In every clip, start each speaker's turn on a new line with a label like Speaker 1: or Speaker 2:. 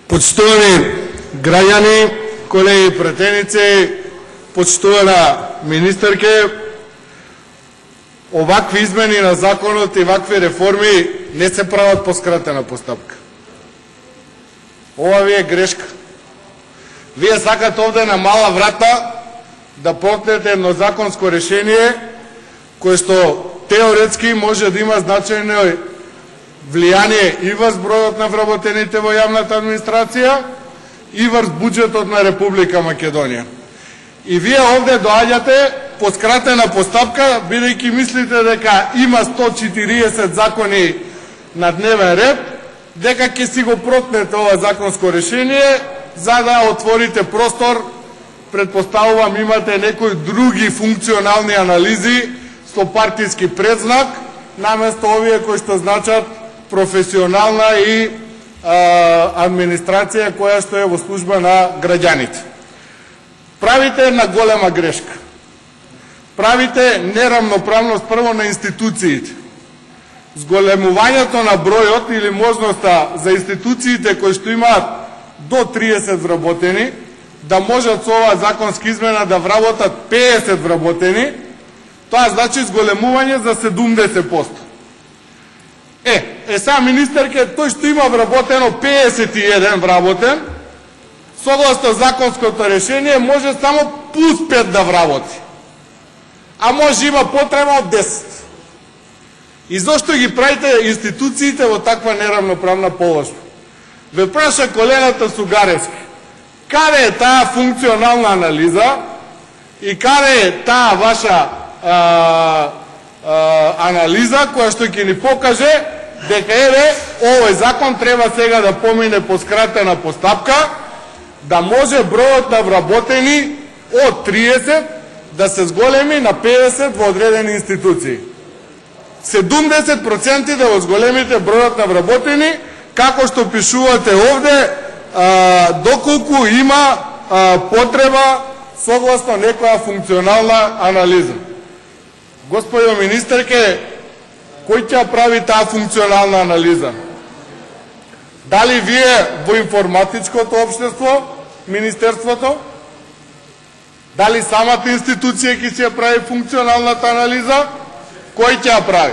Speaker 1: Почитувани граѓани, колеги пратеници, почитувана министерке, овакви измени на законот и вакви реформи не се прават по скратена постапка. Ова ви е грешка. Вие сакате овде на мала врата да протнете едно законско решение кое што теоретски може да има значајно влијание и врз бројот на вработените во јавната администрација и врз буџетот на Република Македонија. И вие овде доаѓате по скратена постапка, бидејќи мислите дека има 140 закони на дневен ред, дека ќе си го протнете ова законско решение за да отворите простор, предпоставувам имате некои други функционални анализи со партиски предзнак, наместо овие кои што значат професионална и администрација која што е во служба на граѓаните. Правите една голема грешка. Правите неравноправност прво на институциите. Зголемувањето на бројот или можноста за институциите кои што имаат до 30 вработени, да можат со ова законска измена да вработат 50 вработени, тоа значи зголемување за 70%. Сега министерке, тој што има вработено 51 вработен, согласно законското решение може само плюс 5 да вработи. А може има потреба од 10. И зошто ги правите институциите во таква неравноправна положба? Ве праша колегата Сугаревски, каде е таа функционална анализа и каде е таа ваша анализа која што ќе ни покаже дека овој закон треба сега да помине по скратена постапка, да може бројот на вработени од 30 да се зголеми на 50 во одредени институции. 70% да го зголемите бројот на вработени, како што пишувате овде, доколку има потреба согласно некоја функционална анализа. Господио министерке, кој ќе прави таа функционална анализа? Дали вие во информатичкото општество, министерството? Дали самата институција ќе си ја прави функционалната анализа? Кој ќе ја прави?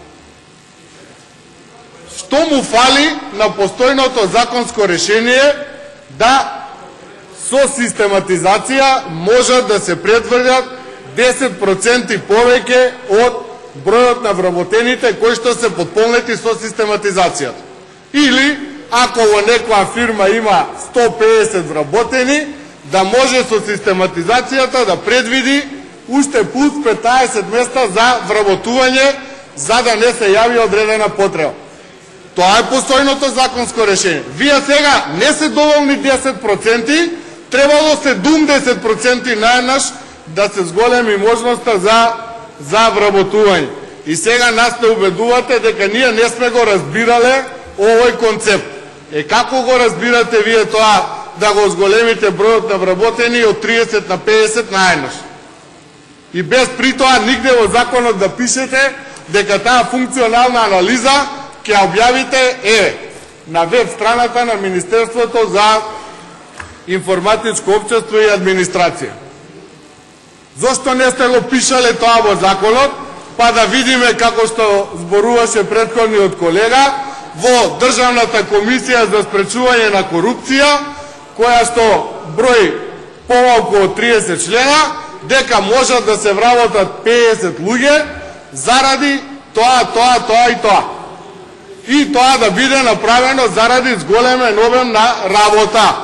Speaker 1: Што му фали на постојното законско решение да со систематизација можат да се предвидат 10% повеќе од бројот на вработените кои што се потполнети со систематизацијата? Или, ако во некоја фирма има 150 вработени, да може со систематизацијата да предвиди уште плюс 15 места за вработување, за да не се јави одредена потреба. Тоа е постојното законско решение. Вие сега не се доволни 10%, требало 70% наеднаш да се зголеми можноста за вработување. И сега нас не убедувате дека ние не сме го разбирале овој концепт. Како го разбирате вие тоа да го зголемите бројот на вработени од 30 на 50 наеднаш? И без при тоа нигде во законот да пишете дека таа функционална анализа ќе објавите на веб страната на Министерството за информатичко општество и администрација. Зошто не сте го пишале тоа во законот, па да видиме како што зборуваше претходниот колега, во Државната комисија за спречување на корупција, која што број помалку од 30 члена, дека можат да се вработат 50 луѓе заради тоа и тоа. И тоа да биде направено заради зголемен обем на работа.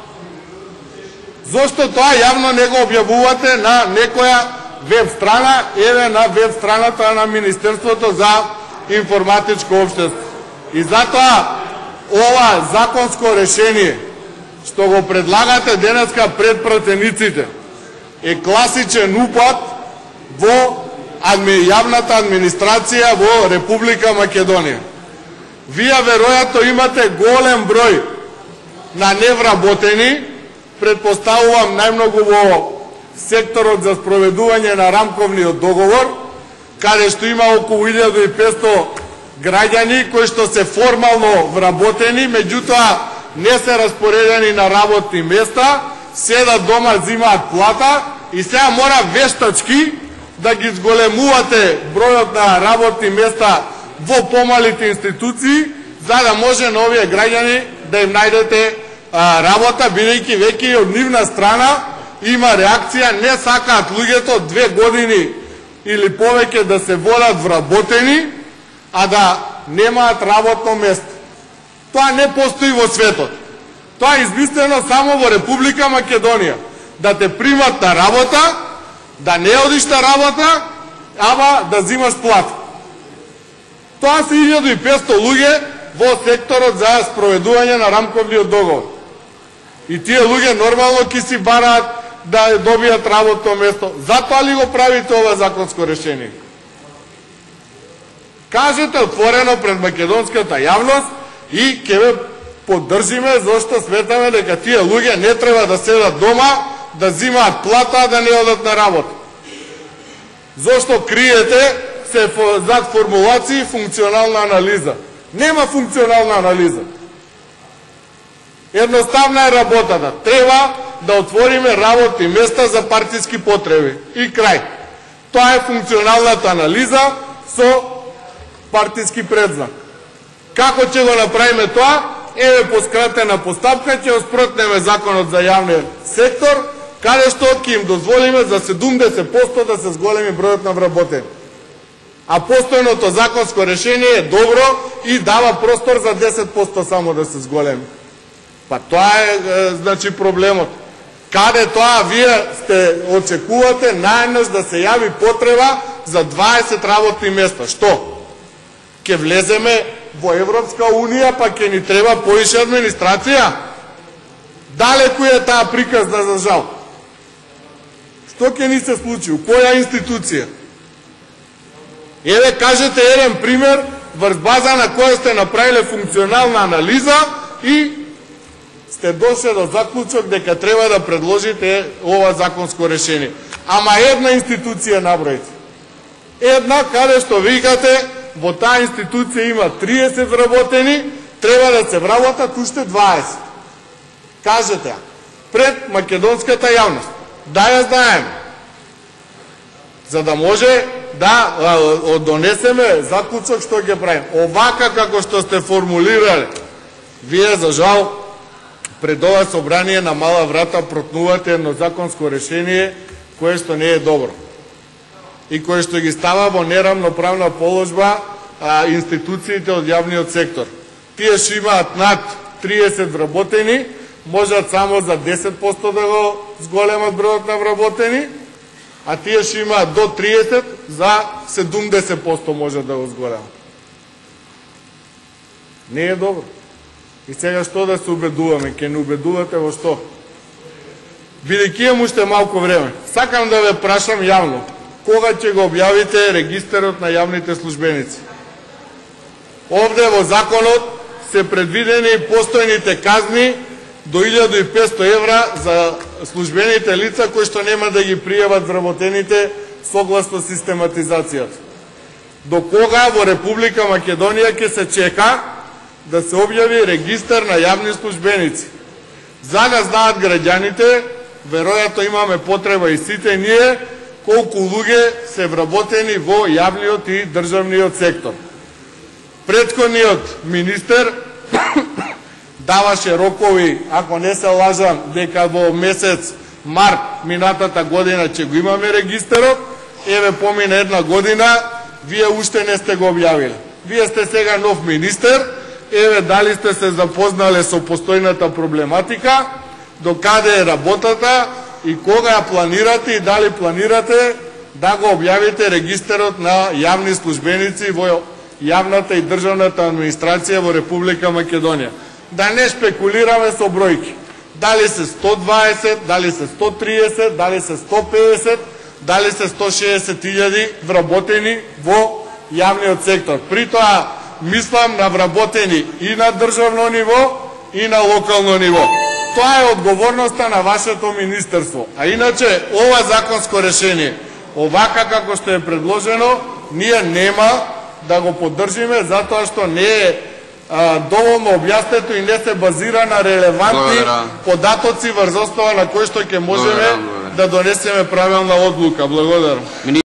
Speaker 1: Зошто тоа јавно не го објавувате на некоја веб страна, на веб страната на Министерството за информатичко општество? И затоа ова законско решение што го предлагате денеска пред пратениците е класичен упад во јавната администрација во Република Македонија. Вие веројатно имате голем број на невработени, предпоставувам најмногу во секторот за спроведување на рамковниот договор, каде што има околу 1500 граѓани кои што се формално вработени, меѓутоа не се распоредени на работни места, седат дома, зимаат плата и сега мора вештачки да ги зголемувате бројот на работни места во помалите институции, за да може на овие граѓани да им најдете работа, бидејќи веќе од нивна страна има реакција, не сакаат луѓето 2 години или повеќе да се водат вработени, а да немаат работно место. Тоа не постои во светот. Тоа е измислено само во Република Македонија. Да те примат на работа, да не одиш на работа, ама да взимаш плата. Тоа се 1500 луѓе во секторот за спроведување на рамковниот договор. И тие луѓе нормално ќе си бараат да добијат работно место. Затоа ли го правите ова законско решение? Кажете отворено пред македонската јавност и ќе ве поддржиме, зашто сметаме дека тие луѓе не треба да седат дома, да взимаат плата, да не одат на работа. Зошто криете се зад формулации функционална анализа? Нема функционална анализа. Едноставна е работата. Треба да отвориме работни места за партиски потреби. И крај. Тоа е функционалната анализа со партиски предзнак. Како ќе го направиме тоа? Еве по скратена постапка ќе оспротнеме законот за јавниот сектор, каде што ќе им дозволиме за 70% да се зголеми бројот на вработени. А постојното законско решение е добро и дава простор за 10% само да се зголеми. Па тоа е значи проблемот. Каде тоа вие сте очекувате најнаш да се јави потреба за 20 работни места? Што? Ке влеземе во Европска Унија, па ќе ни треба поише администрација? Далеку е таа приказна за жал. Што ќе ни се случи? У која институција? Еве кажете еден пример врз база на која сте направиле функционална анализа и сте дошли до заклучок дека треба да предложите ова законско решение. Ама една институција набројте. Една каде што викате во таа институција има 30 вработени, треба да се вработат уште 20. Кажете ја пред македонската јавност. Да ја знаеме. За да може да донесеме заклучок што ќе правим. Овака како што сте формулирале, вие за жал пред ова собрание на мала врата протнувате едно законско решение кое што не е добро и кое што ги става во неравноправна положба институциите од јавниот сектор. Тие што имаат над 30 вработени, можат само за 10% да го зголемат бројот на вработени, а тие што имаат до 30 за 70% можат да го зголемат. Не е добро. И сега што да се убедуваме? Ке не убедувате во што? Бидејќи имам уште малку време, сакам да ве прашам јавно, кога ќе го објавите регистарот на јавните службеници? Овде во законот се предвидени постојните казни до 1500 евра за службените лица кои што нема да ги пријават вработените согласно систематизацијата. До кога во Република Македонија ќе се чека да се објави регистар на јавни службеници? За да знаат граѓаните, веројатно имаме потреба и сите ние, колку луѓе се вработени во јавниот и државниот сектор. Претходниот министер даваше рокови, ако не се лажам, дека во месец март минатата година ќе го имаме регистарот. Еве помина една година, вие уште не сте го објавиле. Вие сте сега нов министер, еве дали сте се запознале со постојната проблематика, до каде е работата и кога ја планирате и дали планирате да го објавите регистарот на јавни службеници во јавната и државната администрација во Република Македонија. Да не спекулираме со бројки. Дали се 120, дали се 130, дали се 150, дали се 160.000 вработени во јавниот сектор. При тоа мислам на вработени и на државно ниво и на локално ниво. Тоа е одговорноста на вашето министерство. А иначе ова законско решение, овака како што е предложено, ние нема да го поддржиме, затоа што не е доволно објаснето и не се базира на релевантни податоци врз основа на кои што ќе можеме да донесеме правилна одлука. Благодарам.